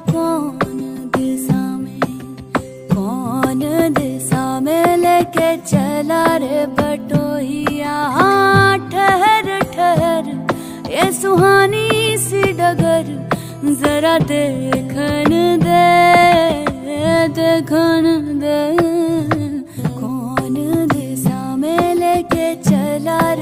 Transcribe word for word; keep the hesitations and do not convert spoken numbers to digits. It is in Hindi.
कौन दिशा में कौन दिशा में लेके चला रे बटोहिया। हाँ ठहर ठहर ये सुहानी सी डगर जरा देख